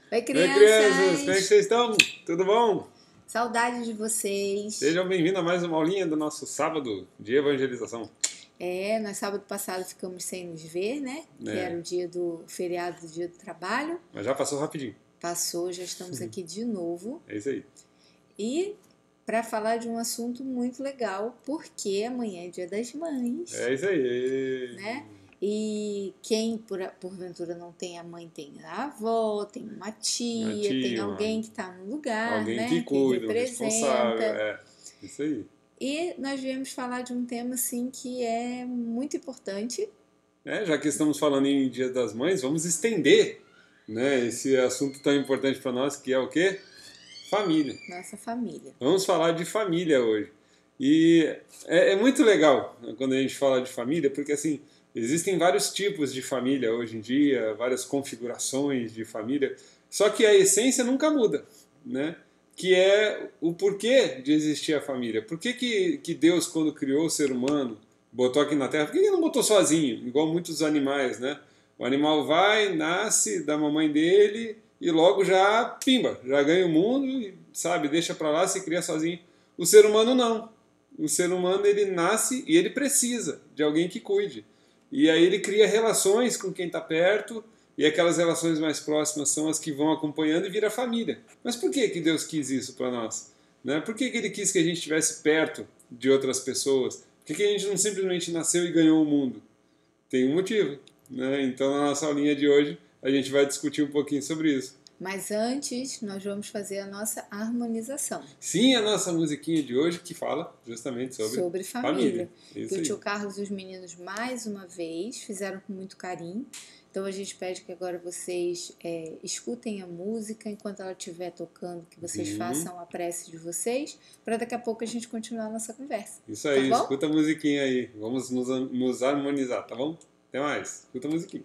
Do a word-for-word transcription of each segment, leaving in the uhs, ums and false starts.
Oi, crianças! Oi, crianças! Como é que vocês estão? Tudo bom? Saudades de vocês. Sejam bem-vindos a mais uma aulinha do nosso sábado de evangelização. É, nós sábado passado ficamos sem nos ver, né? É. Que era o dia do feriado do dia do trabalho. Mas já passou rapidinho. Passou, já estamos aqui de novo. É isso aí. E para falar de um assunto muito legal, porque amanhã é dia das mães. É isso aí. Né? E quem, por, porventura, não tem a mãe, tem a avó, tem uma tia, Uma tia, tem alguém uma- que está no lugar, Alguém né? que cuida, um representa. responsável. É, isso aí. E nós viemos falar de um tema, assim, que é muito importante. É, já que estamos falando em Dia das Mães, vamos estender, né, esse assunto tão importante para nós, que é o quê? Família. Nossa família. Vamos falar de família hoje. E é, é muito legal quando a gente fala de família, porque assim, existem vários tipos de família hoje em dia, várias configurações de família, só que a essência nunca muda, né? Que é o porquê de existir a família. Por que, que, que Deus, quando criou o ser humano, botou aqui na Terra, por que ele não botou sozinho, igual muitos animais, né? O animal vai, nasce da mamãe dele e logo já, pimba, já ganha o mundo e, sabe, deixa pra lá, se cria sozinho. O ser humano não. O ser humano, ele nasce e ele precisa de alguém que cuide. E aí ele cria relações com quem está perto, e aquelas relações mais próximas são as que vão acompanhando e vira família. Mas por que, que Deus quis isso para nós? Né? Por que, que Ele quis que a gente estivesse perto de outras pessoas? Por que, que a gente não simplesmente nasceu e ganhou o mundo? Tem um motivo. Né? Então, na nossa aulinha de hoje, a gente vai discutir um pouquinho sobre isso. Mas antes, nós vamos fazer a nossa harmonização. Sim, a nossa musiquinha de hoje que fala justamente sobre, Sobre família. família. Que Isso o aí. tio Carlos e os meninos, mais uma vez, fizeram com muito carinho. Então a gente pede que agora vocês é, escutem a música enquanto ela estiver tocando, que vocês Uhum. façam a prece de vocês, para daqui a pouco a gente continuar a nossa conversa. Isso aí, Tá bom? escuta a musiquinha aí. Vamos nos, nos harmonizar, tá bom? Até mais. Escuta a musiquinha.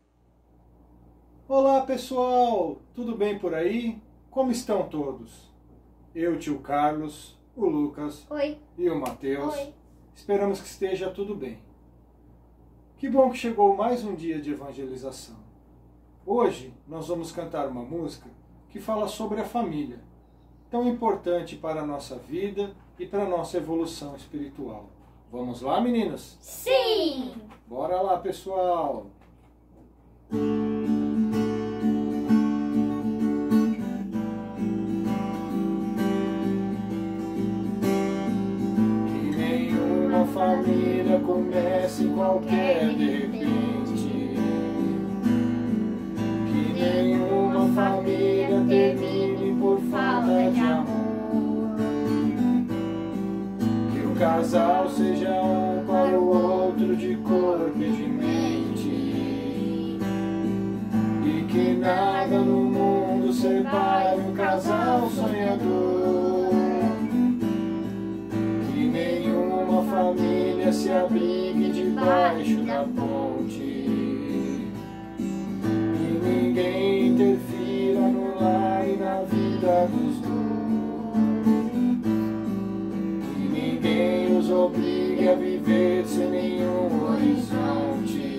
Olá pessoal, tudo bem por aí? Como estão todos? Eu, tio Carlos, o Lucas Oi. e o Matheus. Oi. Esperamos que esteja tudo bem. Que bom que chegou mais um dia de evangelização. Hoje nós vamos cantar uma música que fala sobre a família, tão importante para a nossa vida e para a nossa evolução espiritual. Vamos lá, meninas? Sim! Bora lá, pessoal! Que nenhuma família comece qualquer de repente. Que nenhuma família termine por falta de amor. Que o casal seja um para o outro de corpo e de mente. E que nada no mundo separe um casal sonhador. Que nenhuma família se abrigue debaixo da ponte. E ninguém interfira no lar e na vida dos dois. Que ninguém os obrigue a viver sem nenhum horizonte.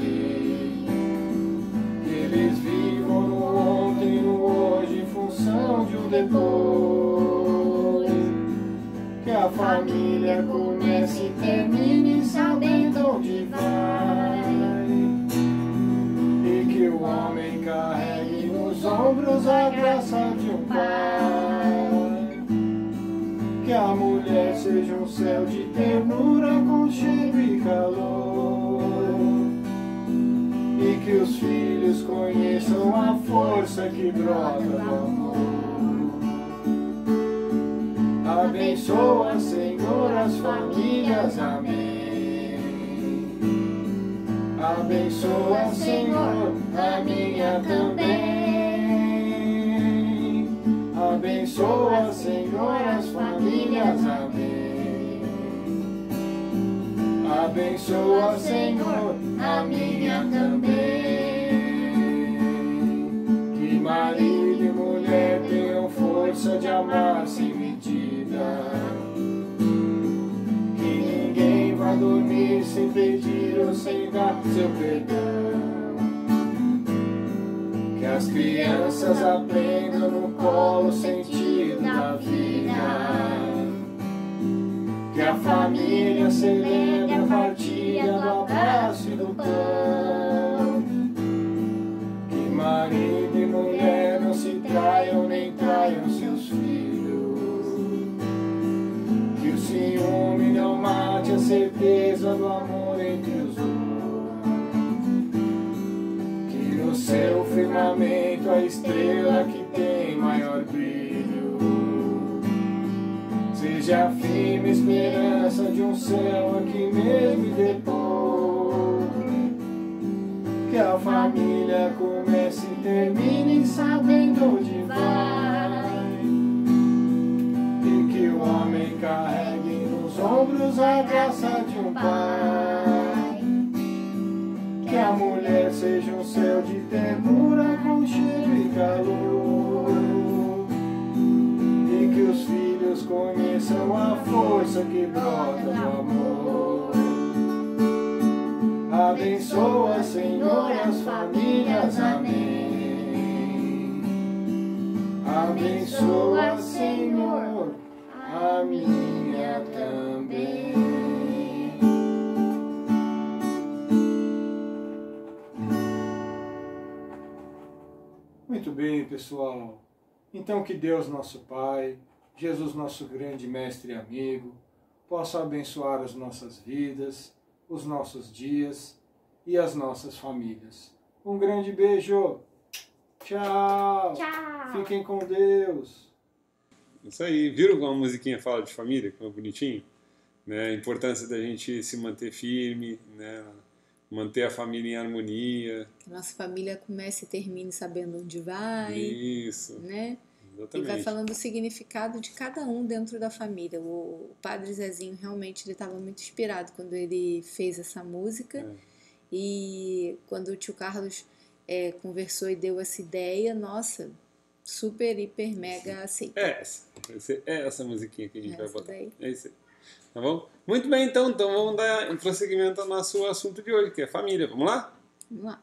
Que eles vivam no ontem e no hoje em função de um depois. Que a família comece e termine sabendo onde vai. E que o homem carregue nos ombros a graça de um pai. Que a mulher seja um céu de ternura, aconchego e calor. E que os filhos conheçam a força que brota do amor. Abençoa, Senhor, as famílias, amém. Abençoa, Senhor, a minha também. Abençoa, Senhor, as famílias, amém. Abençoa, Senhor, a minha também. Que marido e mulher tenham força de amar sem medida. Que ninguém vá dormir sem pedir ou sem dar seu perdão. Que a as crianças aprendam no colo o sentido da vida. Que a família celebre a partilha do abraço e do pão. Que marido e mulher não se traiam nem traiam seus filhos. Que o ciúme não mate a certeza do amor entre os dois. Que no seu firmamento a estrela que tem maior brilho seja a firme esperança de um céu aqui mesmo e depois. Que a família comece e termine sabendo onde vai. E que o homem carregue nos ombros a graça de um pai. Que a mulher seja um céu de ternura com cheiro e calor. E que os filhos conheçam a força que brota do amor. Abençoa, Senhor, as famílias, amém. Abençoa, Senhor, a minha também. Muito bem, pessoal. Então que Deus, nosso Pai, Jesus, nosso grande mestre e amigo, possa abençoar as nossas vidas, os nossos dias e as nossas famílias. Um grande beijo. Tchau. Tchau. Fiquem com Deus. Isso aí. Viram como a musiquinha fala de família? Como é bonitinho? Né? A importância da gente se manter firme, né? Manter a família em harmonia. Que a nossa família comece e termine sabendo onde vai. Isso. Né? Exatamente. E vai falando o significado de cada um dentro da família. O Padre Zezinho realmente ele estava muito inspirado quando ele fez essa música. É. E quando o tio Carlos é, conversou e deu essa ideia, nossa, super, hiper, mega aceita. É essa. É essa musiquinha que a gente Essa vai botar. daí. É isso aí. Tá bom? Muito bem, então. Então vamos dar prosseguimento ao nosso assunto de hoje, que é família. Vamos lá? Vamos lá.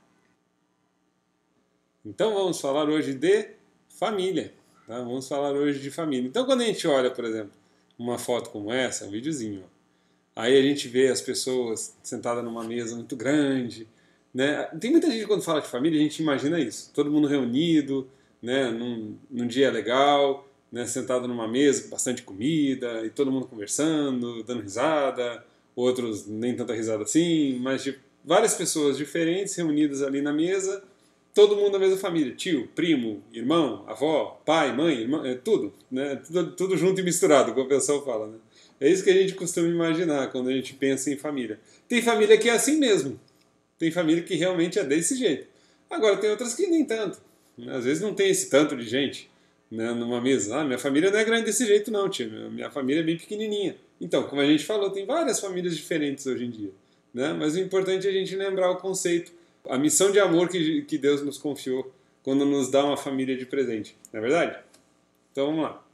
Então vamos falar hoje de família. Tá? Vamos falar hoje de família. Então quando a gente olha, por exemplo, uma foto como essa, um videozinho, ó, aí a gente vê as pessoas sentadas numa mesa muito grande, né? Tem muita gente quando fala de família, a gente imagina isso. Todo mundo reunido, né? num, num dia legal, né? Sentado numa mesa com bastante comida, e todo mundo conversando, dando risada, outros nem tanta risada assim, mas tipo, várias pessoas diferentes reunidas ali na mesa, todo mundo da mesma família, tio, primo, irmão, avó, pai, mãe, irmã, é tudo, né? Tudo, tudo junto e misturado, como o pessoal fala, né? É isso que a gente costuma imaginar quando a gente pensa em família. Tem família que é assim mesmo. Tem família que realmente é desse jeito. Agora, tem outras que nem tanto. Às vezes não tem esse tanto de gente, né, numa mesa. Ah, minha família não é grande desse jeito não, tio. Minha família é bem pequenininha. Então, como a gente falou, tem várias famílias diferentes hoje em dia. Né? Mas o importante é a gente lembrar o conceito, a missão de amor que, que Deus nos confiou quando nos dá uma família de presente. Não é verdade? Então, vamos lá.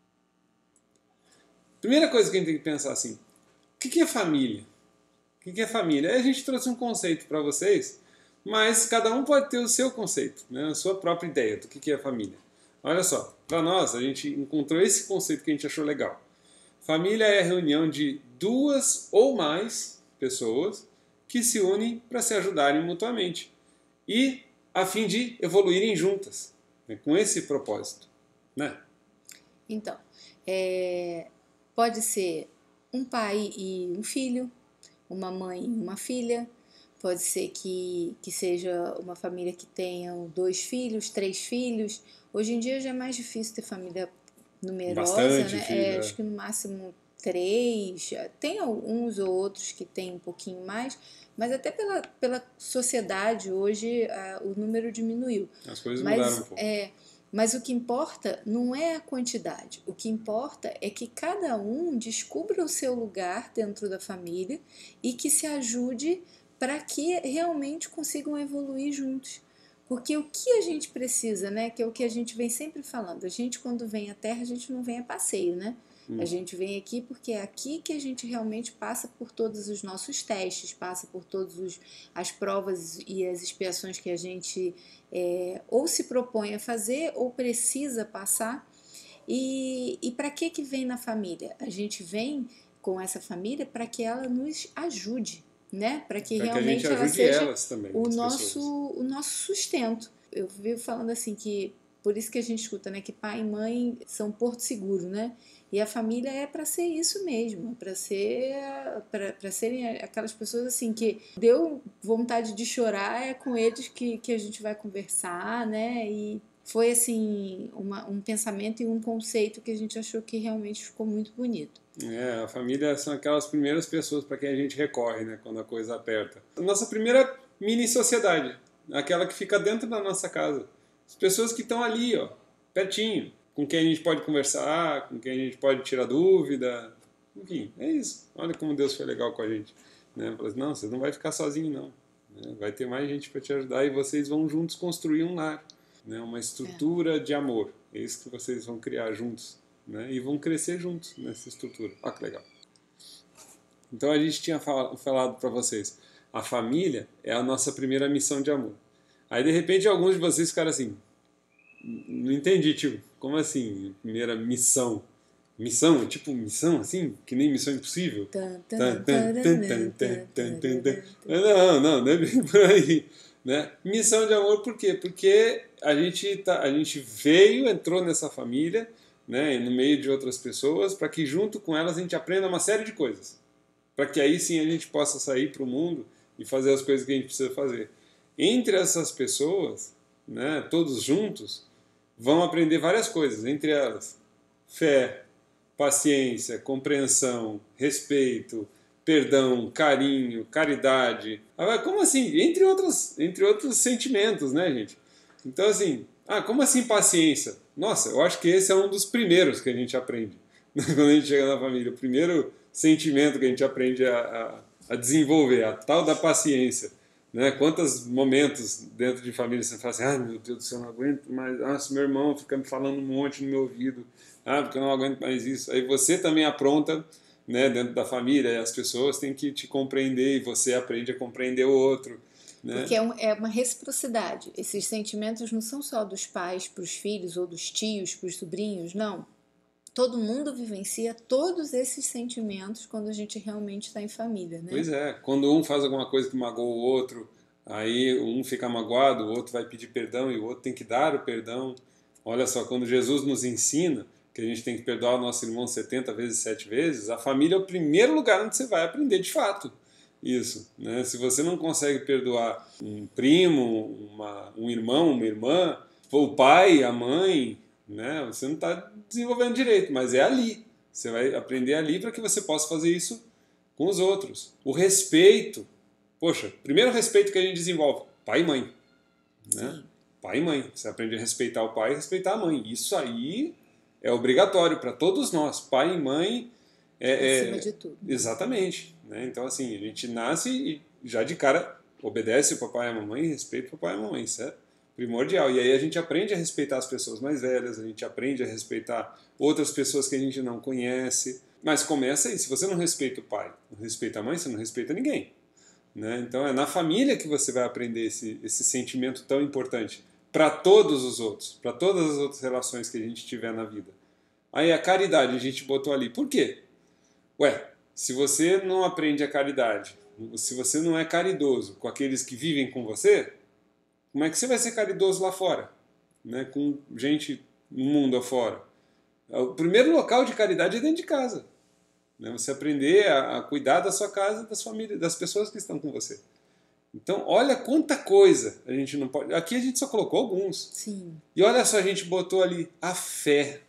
Primeira coisa que a gente tem que pensar assim, o que é família? O que é família? Aí a gente trouxe um conceito para vocês, mas cada um pode ter o seu conceito, né? A sua própria ideia do que é família. Olha só, para nós a gente encontrou esse conceito que a gente achou legal. Família é a reunião de duas ou mais pessoas que se unem para se ajudarem mutuamente e a fim de evoluírem juntas, né? Com esse propósito, né? Então, é... pode ser um pai e um filho, uma mãe e uma filha. Pode ser que, que seja uma família que tenham dois filhos, três filhos. Hoje em dia já é mais difícil ter família numerosa, Bastante, né? filho, É, é. acho que no máximo três. Tem alguns ou outros que tem um pouquinho mais, mas até pela, pela sociedade hoje a, o número diminuiu. As coisas Mas, mudaram um pouco. É, mas o que importa não é a quantidade. O que importa é que cada um descubra o seu lugar dentro da família e que se ajude para que realmente consigam evoluir juntos. Porque o que a gente precisa, né, que é o que a gente vem sempre falando, a gente quando vem à Terra, a gente não vem a passeio, né? Hum. A gente vem aqui porque é aqui que a gente realmente passa por todos os nossos testes, passa por todas as provas e as expiações que a gente é, ou se propõe a fazer ou precisa passar. E, e para que que vem na família? A gente vem com essa família para que ela nos ajude, né? Para que pra realmente que a gente ela seja elas também, o nosso, o nosso sustento. Eu vivo falando assim que, por isso que a gente escuta, né? Que pai e mãe são porto seguro, né? E a família é para ser isso mesmo, para ser, para serem aquelas pessoas assim que deu vontade de chorar, é com eles que, que a gente vai conversar, né? E foi assim uma, um pensamento e um conceito que a gente achou que realmente ficou muito bonito. É, a família são aquelas primeiras pessoas para quem a gente recorre, né, quando a coisa aperta. A nossa primeira mini sociedade, aquela que fica dentro da nossa casa. As pessoas que estão ali, ó, pertinho, com quem a gente pode conversar, com quem a gente pode tirar dúvida. Enfim, é isso. Olha como Deus foi legal com a gente. Né? Falou assim, não, você não vai ficar sozinho, não. Né? Vai ter mais gente para te ajudar e vocês vão juntos construir um lar. Né? Uma estrutura é. de amor. É isso que vocês vão criar juntos. Né? E vão crescer juntos nessa estrutura. Olha que legal. Então a gente tinha falado para vocês, a família é a nossa primeira missão de amor. Aí de repente alguns de vocês ficaram assim, não entendi, tipo, como assim, primeira missão? Missão? Tipo missão assim? Que nem Missão Impossível? Não, não, não é bem por aí. Né? Missão de amor por quê? Porque a gente, tá, a gente veio, entrou nessa família, né, no meio de outras pessoas, para que junto com elas a gente aprenda uma série de coisas. Para que aí sim a gente possa sair para o mundo e fazer as coisas que a gente precisa fazer. Entre essas pessoas, né, todos juntos, vão aprender várias coisas, entre elas fé, paciência, compreensão, respeito, perdão, carinho, caridade. Agora, como assim? Entre outros, entre outros sentimentos, né, gente? Então, assim, ah, como assim paciência? Nossa, eu acho que esse é um dos primeiros que a gente aprende quando a gente chega na família. O primeiro sentimento que a gente aprende a, a, a desenvolver, a tal da paciência. Né? Quantos momentos dentro de família você fala assim, ah, meu Deus do céu, eu não aguento mais, nossa, meu irmão fica me falando um monte no meu ouvido, ah, porque eu não aguento mais isso. Aí você também apronta, né, dentro da família, e as pessoas têm que te compreender e você aprende a compreender o outro. Né? Porque é, um, é uma reciprocidade. Esses sentimentos não são só dos pais para os filhos ou dos tios para os sobrinhos, não. Todo mundo vivencia todos esses sentimentos quando a gente realmente está em família, né? Pois é, quando um faz alguma coisa que magoa o outro, aí um fica magoado, o outro vai pedir perdão e o outro tem que dar o perdão. Olha só, quando Jesus nos ensina que a gente tem que perdoar o nosso irmão setenta vezes, sete vezes, a família é o primeiro lugar onde você vai aprender de fato isso. Né? Se você não consegue perdoar um primo, uma, um irmão, uma irmã, o pai, a mãe, né? Você não está desenvolvendo direito, mas é ali. Você vai aprender ali para que você possa fazer isso com os outros. O respeito. Poxa, primeiro respeito que a gente desenvolve, pai e mãe. Né? Pai e mãe. Você aprende a respeitar o pai e respeitar a mãe. Isso aí é obrigatório para todos nós. Pai e mãe é... Acima é, de tudo. Exatamente. Né? Então, assim, a gente nasce e já de cara obedece o papai e a mamãe e respeita o papai e a mamãe, certo? Primordial. E aí a gente aprende a respeitar as pessoas mais velhas, a gente aprende a respeitar outras pessoas que a gente não conhece. Mas começa aí, se você não respeita o pai, não respeita a mãe, você não respeita ninguém. Né? Então é na família que você vai aprender esse, esse sentimento tão importante para todos os outros, para todas as outras relações que a gente tiver na vida. Aí a caridade a gente botou ali. Por quê? Ué, se você não aprende a caridade, se você não é caridoso com aqueles que vivem com você, como é que você vai ser caridoso lá fora? Né? Com gente no mundo afora. O primeiro local de caridade é dentro de casa. Né? Você aprender a, a cuidar da sua casa, das famílias, das pessoas que estão com você. Então, olha quanta coisa a gente não pode... Aqui a gente só colocou alguns. Sim. E olha só, a gente botou ali a fé.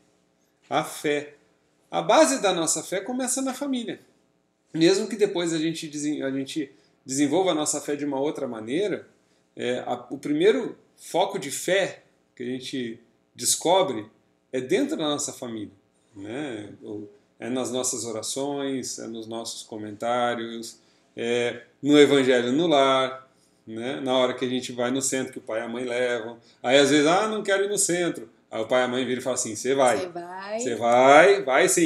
A fé. A base da nossa fé começa na família. Mesmo que depois a gente, a gente desenvolva a nossa fé de uma outra maneira, é, a, o primeiro foco de fé que a gente descobre é dentro da nossa família. Né? É nas nossas orações, é nos nossos comentários, é no evangelho no lar, né? Na hora que a gente vai no centro, que o pai e a mãe levam. Aí às vezes, ah, não quero ir no centro. Aí o pai e a mãe viram e falam assim, você vai. Você vai. Você vai, vai sim.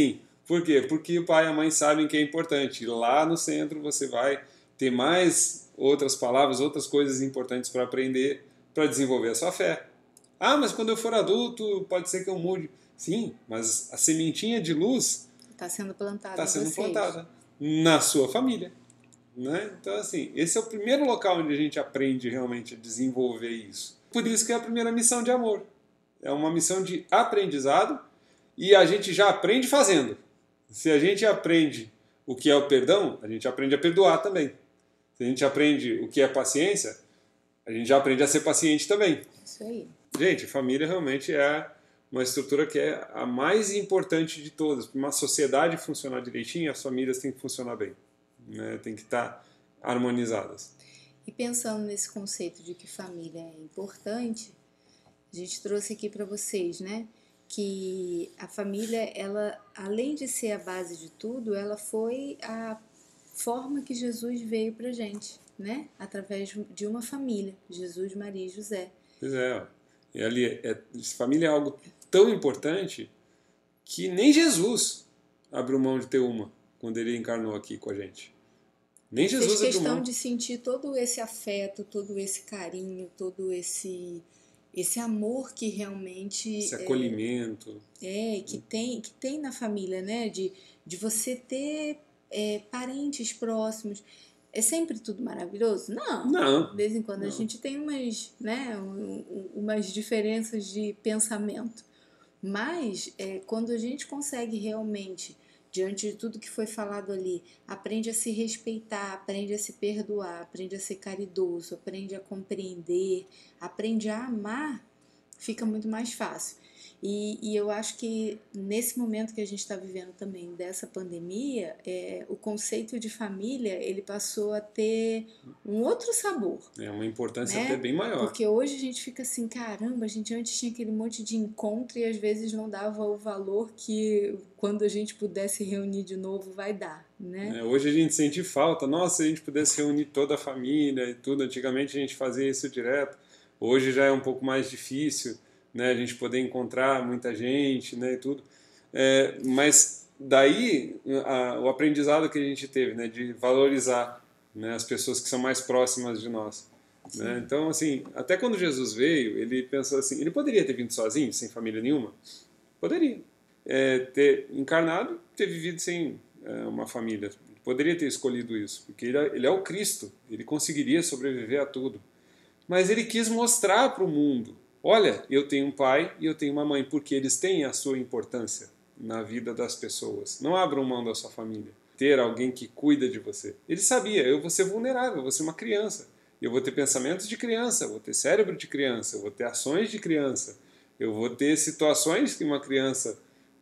Por quê? Porque o pai e a mãe sabem que é importante. E lá no centro você vai ter mais outras palavras, outras coisas importantes para aprender, para desenvolver a sua fé. Ah, mas quando eu for adulto, pode ser que eu mude. Sim, mas a sementinha de luz Está sendo plantada está em sendo vocês. plantada na sua família. Né? Então, assim, esse é o primeiro local onde a gente aprende realmente a desenvolver isso. Por isso que é a primeira missão de amor. É uma missão de aprendizado e a gente já aprende fazendo. Se a gente aprende o que é o perdão, a gente aprende a perdoar também. Se a gente aprende o que é paciência, a gente já aprende a ser paciente também. Isso aí. Gente, família realmente é uma estrutura que é a mais importante de todas. Para uma sociedade funcionar direitinho, as famílias têm que funcionar bem. Né? Tem que estar harmonizadas. E pensando nesse conceito de que família é importante, a gente trouxe aqui para vocês, né, que a família, ela, além de ser a base de tudo, ela foi a forma que Jesus veio para gente, né, através de uma família, Jesus, Maria e José. Pois é, e ali é, família é algo tão importante que nem Jesus abriu mão de ter uma quando ele encarnou aqui com a gente. Nem Jesus fez questão mão. de sentir todo esse afeto, todo esse carinho, todo esse esse amor que realmente esse acolhimento é, é que tem que tem na família, né? De, de você ter é, parentes próximos. É sempre tudo maravilhoso? Não. Não. De vez em quando não. a gente tem umas, né, um, umas diferenças de pensamento. Mas é, quando a gente consegue realmente, diante de tudo que foi falado ali, aprende a se respeitar, aprende a se perdoar, aprende a ser caridoso, aprende a compreender, aprende a amar, fica muito mais fácil. E, e eu acho que nesse momento que a gente está vivendo também dessa pandemia, é, o conceito de família ele passou a ter um outro sabor. É uma importância né? até bem maior. Porque hoje a gente fica assim, caramba, a gente antes tinha aquele monte de encontro e às vezes não dava o valor que quando a gente pudesse reunir de novo vai dar, né? É, hoje a gente sente falta, nossa, se a gente pudesse reunir toda a família e tudo, antigamente a gente fazia isso direto, hoje já é um pouco mais difícil, né, a gente poder encontrar muita gente, né, e tudo. É, mas daí a, o aprendizado que a gente teve, né, de valorizar, né, as pessoas que são mais próximas de nós. Né? Então, assim, até quando Jesus veio, ele pensou assim, ele poderia ter vindo sozinho, sem família nenhuma? Poderia. É, ter encarnado, ter vivido sem é, uma família. Poderia ter escolhido isso, porque ele é, ele é o Cristo, ele conseguiria sobreviver a tudo. Mas ele quis mostrar para o mundo, olha, eu tenho um pai e eu tenho uma mãe, porque eles têm a sua importância na vida das pessoas. Não abram mão da sua família. Ter alguém que cuida de você. Ele sabia, eu vou ser vulnerável, eu vou ser uma criança. Eu vou ter pensamentos de criança, eu vou ter cérebro de criança, eu vou ter ações de criança, eu vou ter situações que uma criança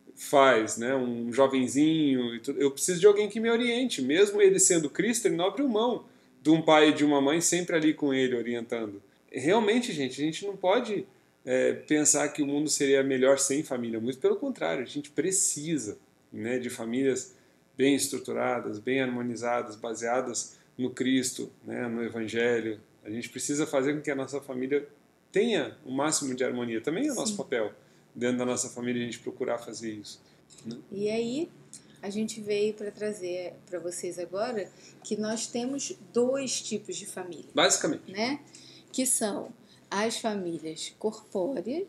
faz, né? Um jovenzinho. E tudo. Eu preciso de alguém que me oriente. Mesmo ele sendo Cristo, ele não abriu mão de um pai e de uma mãe sempre ali com ele, orientando. Realmente, gente, a gente não pode é, pensar que o mundo seria melhor sem família. Muito pelo contrário, a gente precisa, né, de famílias bem estruturadas, bem harmonizadas, baseadas no Cristo, né, no Evangelho. A gente precisa fazer com que a nossa família tenha o máximo de harmonia. Também é o nosso papel, dentro da nossa família, a gente procurar fazer isso. Né? E aí, a gente veio para trazer para vocês agora que nós temos dois tipos de família. Basicamente. Né? Que são as famílias corpóreas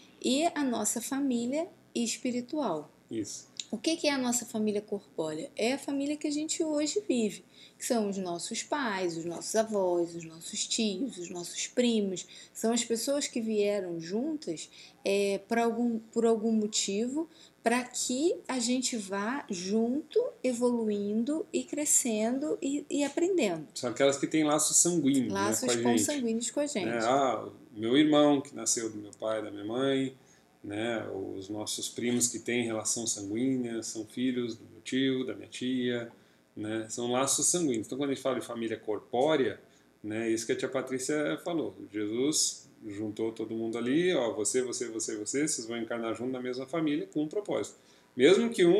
e a nossa família espiritual. Isso. O que é a nossa família corpórea? É a família que a gente hoje vive, que são os nossos pais, os nossos avós, os nossos tios, os nossos primos. São as pessoas que vieram juntas é, por, algum, por algum motivo para que a gente vá junto, evoluindo e crescendo e, e aprendendo. São aquelas que têm laços sanguíneos, laços né, com a gente. consanguíneos com a gente. É, ah, meu irmão que nasceu do meu pai, da minha mãe, né, os nossos primos que têm relação sanguínea, são filhos do meu tio, da minha tia, né, são laços sanguíneos. Então, quando a gente fala de família corpórea, né, isso que a tia Patrícia falou, Jesus juntou todo mundo ali, ó, você, você, você, você, vocês vão encarnar junto na mesma família com um propósito. Mesmo que um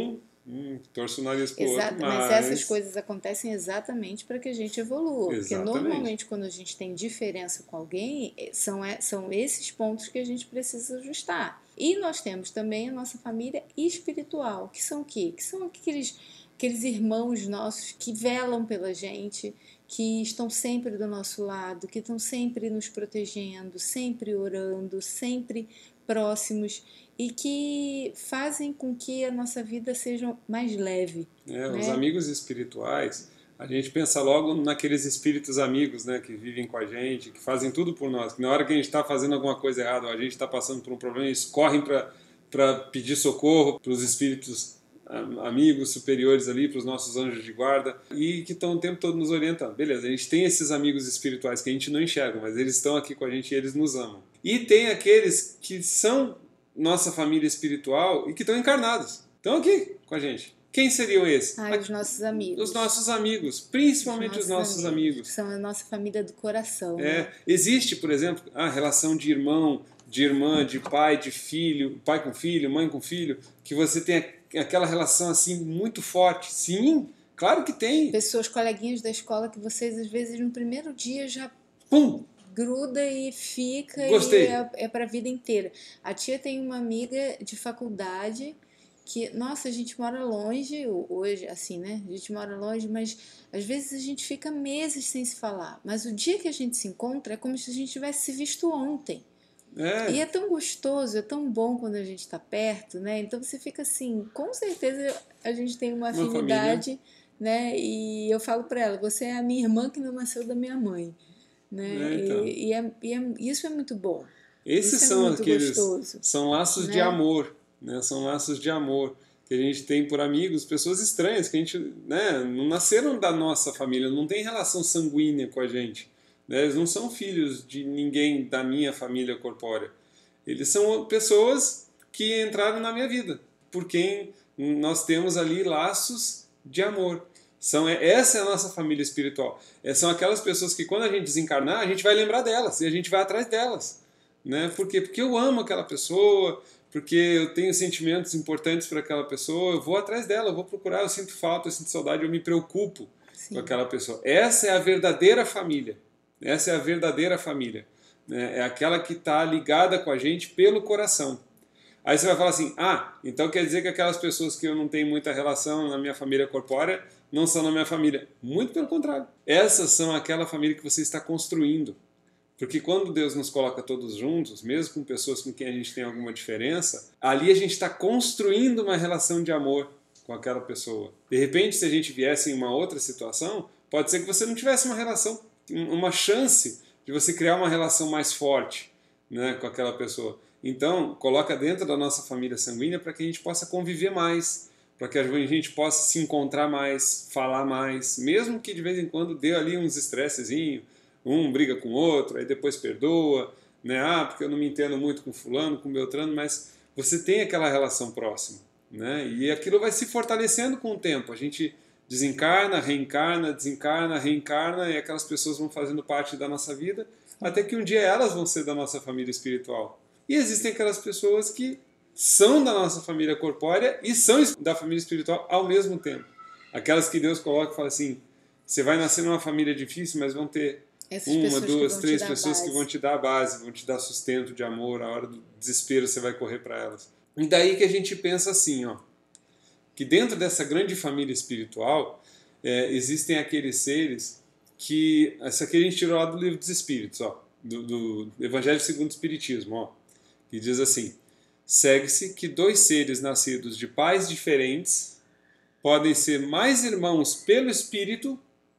Hum, torço o nariz pro Exato, outro, mas... mas... essas coisas acontecem exatamente para que a gente evolua. Exatamente. Porque normalmente quando a gente tem diferença com alguém, são, são esses pontos que a gente precisa ajustar. E nós temos também a nossa família espiritual, que são o quê? Que são aqueles, aqueles irmãos nossos que velam pela gente, que estão sempre do nosso lado, que estão sempre nos protegendo, sempre orando, sempre próximos, e que fazem com que a nossa vida seja mais leve. É, né? Os amigos espirituais, a gente pensa logo naqueles espíritos amigos, né, que vivem com a gente, que fazem tudo por nós. Que na hora que a gente está fazendo alguma coisa errada, ou a gente está passando por um problema, eles correm para pedir socorro para os espíritos amigos superiores ali, para os nossos anjos de guarda, e que estão o tempo todo nos orientando. Beleza, a gente tem esses amigos espirituais que a gente não enxerga, mas eles estão aqui com a gente e eles nos amam. E tem aqueles que são nossa família espiritual e que estão encarnados. Estão aqui com a gente. Quem seriam esses? Ah, os nossos amigos. Os nossos amigos, principalmente os nossos, os nossos amigos. amigos. São a nossa família do coração. É, né? Existe, por exemplo, a relação de irmão, de irmã, de pai, de filho, pai com filho, mãe com filho, que você tem aquela relação assim muito forte. Sim, claro que tem. Pessoas, coleguinhas da escola que vocês às vezes no primeiro dia já... Pum! Gruda e fica. Gostei. E é, é para a vida inteira. A tia tem uma amiga de faculdade que, nossa, a gente mora longe hoje, assim, né? A gente mora longe, mas às vezes a gente fica meses sem se falar. Mas o dia que a gente se encontra é como se a gente tivesse se visto ontem. É. E é tão gostoso, é tão bom quando a gente está perto, né? Então você fica assim, com certeza a gente tem uma afinidade, uma né? E eu falo para ela, você é a minha irmã que não nasceu da minha mãe. Né? É, então. e, e, é, e é, isso é muito bom. Esses isso são é muito aqueles gostoso, são laços né? de amor, né? São laços de amor que a gente tem por amigos, pessoas estranhas que a gente, né, não nasceram da nossa família, não tem relação sanguínea com a gente, né? Eles não são filhos de ninguém da minha família corpórea. Eles são pessoas que entraram na minha vida, por quem nós temos ali laços de amor. São, essa é a nossa família espiritual. São aquelas pessoas que quando a gente desencarnar, a gente vai lembrar delas e a gente vai atrás delas. Né? Por quê? Porque eu amo aquela pessoa, porque eu tenho sentimentos importantes para aquela pessoa, eu vou atrás dela, eu vou procurar, eu sinto falta, eu sinto saudade, eu me preocupo Sim. com aquela pessoa. Essa é a verdadeira família. Essa é a verdadeira família. Né? É aquela que está ligada com a gente pelo coração. Aí você vai falar assim, ah, então quer dizer que aquelas pessoas que eu não tenho muita relação na minha família corpórea não são na minha família. Muito pelo contrário. Essas são aquela família que você está construindo. Porque quando Deus nos coloca todos juntos, mesmo com pessoas com quem a gente tem alguma diferença, ali a gente está construindo uma relação de amor com aquela pessoa. De repente, se a gente viesse em uma outra situação, pode ser que você não tivesse uma relação, uma chance de você criar uma relação mais forte, né, com aquela pessoa. Então, coloca dentro da nossa família sanguínea para que a gente possa conviver mais, para que a gente possa se encontrar mais, falar mais, mesmo que de vez em quando dê ali uns estressezinhos, um briga com o outro, aí depois perdoa, né? Ah, porque eu não me entendo muito com fulano, com beltrano, mas você tem aquela relação próxima, né? E aquilo vai se fortalecendo com o tempo. A gente desencarna, reencarna, desencarna, reencarna, e aquelas pessoas vão fazendo parte da nossa vida, até que um dia elas vão ser da nossa família espiritual. E existem aquelas pessoas que são da nossa família corpórea e são da família espiritual ao mesmo tempo. Aquelas que Deus coloca e fala assim, você vai nascer numa família difícil, mas vão ter Essas uma, duas, três pessoas que vão te dar a base, vão te dar sustento de amor, a hora do desespero você vai correr para elas. E daí que a gente pensa assim, ó, que dentro dessa grande família espiritual é, existem aqueles seres que... Essa aqui a gente tirou lá do Livro dos Espíritos, ó, do, do Evangelho segundo o Espiritismo, ó, que diz assim, segue-se que dois seres nascidos de pais diferentes podem ser mais irmãos pelo espírito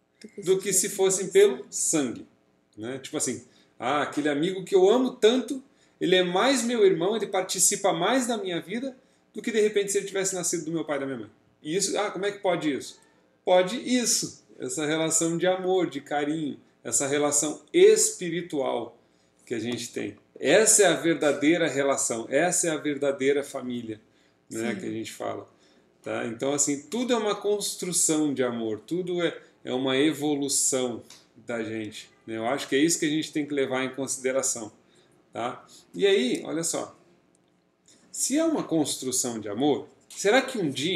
do que se fossem pelo sangue. Né? Tipo assim, ah, aquele amigo que eu amo tanto, ele é mais meu irmão, ele participa mais da minha vida do que de repente se ele tivesse nascido do meu pai e da minha mãe. E isso, ah, como é que pode isso? Pode isso, essa relação de amor, de carinho, essa relação espiritual que a gente tem. Essa é a verdadeira relação, essa é a verdadeira família, né, que a gente fala. Tá? Então, assim, tudo é uma construção de amor, tudo é, é uma evolução da gente. Né? Eu acho que é isso que a gente tem que levar em consideração. Tá? E aí, olha só, se é uma construção de amor, será que um dia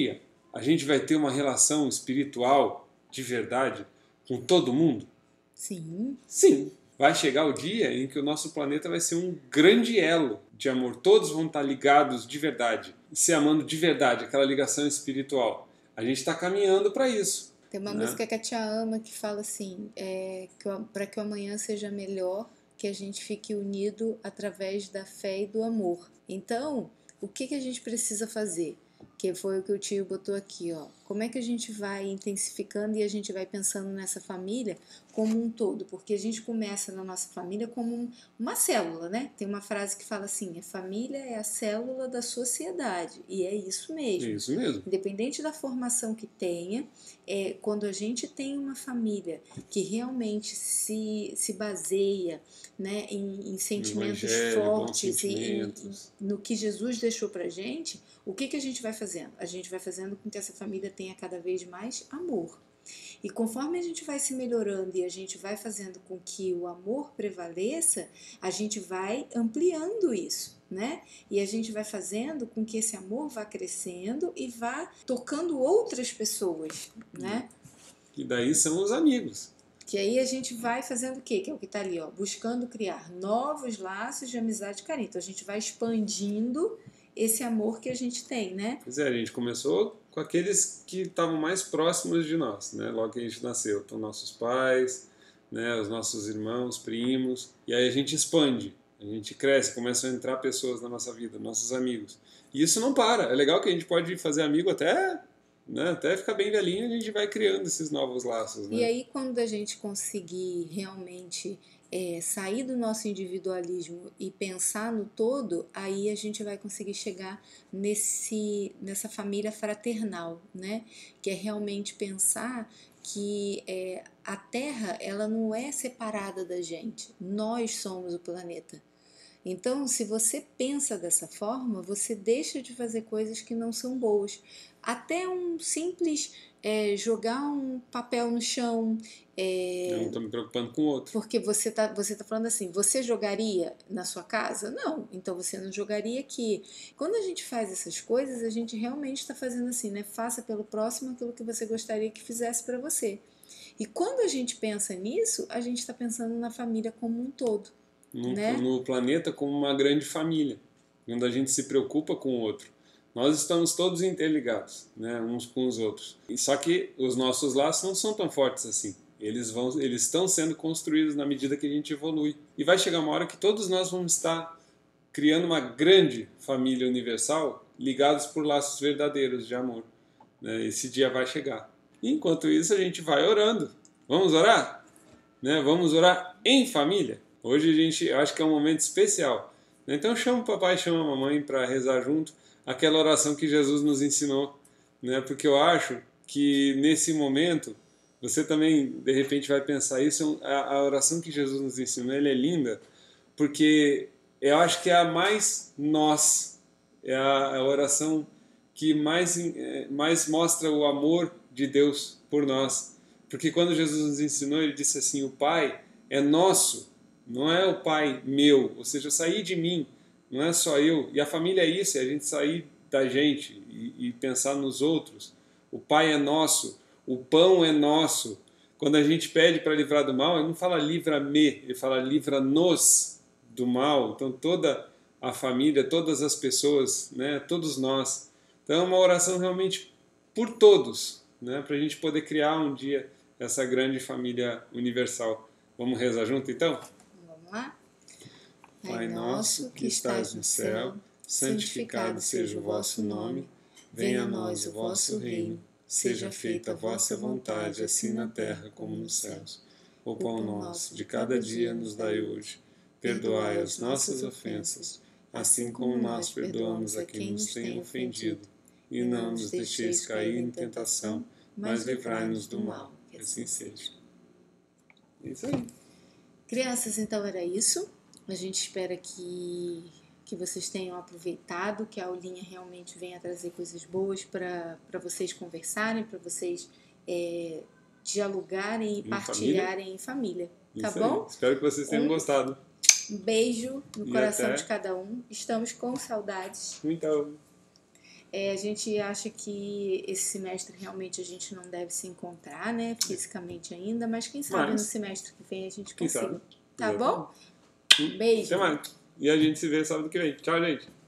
a gente vai ter uma relação espiritual de verdade com todo mundo? Sim. Sim. Vai chegar o dia em que o nosso planeta vai ser um grande elo de amor. Todos vão estar ligados de verdade, se amando de verdade, aquela ligação espiritual. A gente está caminhando para isso. Tem uma né? música que a Tia ama que fala assim, é, para que o amanhã seja melhor, que a gente fique unido através da fé e do amor. Então, o que, que a gente precisa fazer? Que foi o que o tio botou aqui, ó. Como é que a gente vai intensificando e a gente vai pensando nessa família como um todo? Porque a gente começa na nossa família como um, uma célula, né? Tem uma frase que fala assim, a família é a célula da sociedade. E é isso mesmo. É isso mesmo. Independente da formação que tenha, é, quando a gente tem uma família que realmente se, se baseia, né, em, em sentimentos Evangelho, fortes, sentimentos. Em, em, no que Jesus deixou pra gente, o que, que a gente vai fazendo? A gente vai fazendo com que essa família tenha cada vez mais amor. E conforme a gente vai se melhorando e a gente vai fazendo com que o amor prevaleça, a gente vai ampliando isso, né? E a gente vai fazendo com que esse amor vá crescendo e vá tocando outras pessoas, né? E daí são os amigos. Que aí a gente vai fazendo o quê? Que é o que está ali, ó, buscando criar novos laços de amizade e carinho. Então a gente vai expandindo esse amor que a gente tem, né? Pois é, a gente começou com aqueles que estavam mais próximos de nós, né? Logo que a gente nasceu. Então, nossos pais, né? Os nossos irmãos, primos. E aí a gente expande, a gente cresce, começam a entrar pessoas na nossa vida, nossos amigos. E isso não para. É legal que a gente pode fazer amigo até... Né? Até ficar bem velhinho, a gente vai criando esses novos laços. Né? E aí, quando a gente conseguir realmente é, sair do nosso individualismo e pensar no todo, aí a gente vai conseguir chegar nesse, nessa família fraternal, né? Que é realmente pensar que é, a Terra ela não é separada da gente, nós somos o planeta. Então, se você pensa dessa forma, você deixa de fazer coisas que não são boas. Até um simples é, jogar um papel no chão. É, eu não estou me preocupando com o outro. Porque você está você tá falando assim, você jogaria na sua casa? Não, então você não jogaria aqui. Quando a gente faz essas coisas, a gente realmente está fazendo assim, né? Faça pelo próximo aquilo que você gostaria que fizesse para você. E quando a gente pensa nisso, a gente está pensando na família como um todo. No, né? no planeta como uma grande família, onde a gente se preocupa com o outro. Nós estamos todos interligados, né, uns com os outros. E só que os nossos laços não são tão fortes assim. Eles vão, eles estão sendo construídos na medida que a gente evolui. E vai chegar uma hora que todos nós vamos estar criando uma grande família universal, ligados por laços verdadeiros de amor. Né? Esse dia vai chegar. E enquanto isso, a gente vai orando. Vamos orar? Né? Vamos orar em família? Hoje a gente, eu acho que é um momento especial. Então chama o papai, chama a mamãe para rezar junto aquela oração que Jesus nos ensinou, né? Porque eu acho que nesse momento você também de repente vai pensar isso, a, a oração que Jesus nos ensinou, ela é linda, porque eu acho que é a mais nós, é a, a oração que mais mais mostra o amor de Deus por nós. Porque quando Jesus nos ensinou, ele disse assim: o Pai é nosso. Não é o pai meu, ou seja, sair de mim, não é só eu. E a família é isso, é a gente sair da gente e, e pensar nos outros. O pai é nosso, o pão é nosso. Quando a gente pede para livrar do mal, ele não fala livra-me, ele fala livra-nos do mal. Então toda a família, todas as pessoas, né, todos nós. Então é uma oração realmente por todos, né, para a gente poder criar um dia essa grande família universal. Vamos rezar junto então? Lá. Pai nosso que estás no céu, santificado seja o vosso nome, venha a nós o vosso reino, seja feita a vossa vontade, assim na terra como nos céus. O pão nosso de cada dia nos dai hoje, perdoai as nossas ofensas, assim como nós perdoamos a quem nos tem ofendido, e não nos deixeis cair em tentação, mas livrai-nos do mal, que assim seja. É isso aí. Crianças, então era isso. A gente espera que, que vocês tenham aproveitado, que a aulinha realmente venha trazer coisas boas para vocês conversarem, para vocês é, dialogarem e em partilharem família. em família. Tá Isso bom? Aí. Espero que vocês tenham um, gostado. Um beijo no e coração até... de cada um. Estamos com saudades. Então... É, a gente acha que esse semestre realmente a gente não deve se encontrar, né, fisicamente ainda, mas quem sabe Mas, no semestre que vem a gente quem consiga. sabe? Tá Exatamente. bom? Beijo. Até mais. E a gente se vê sábado que vem. Tchau, gente.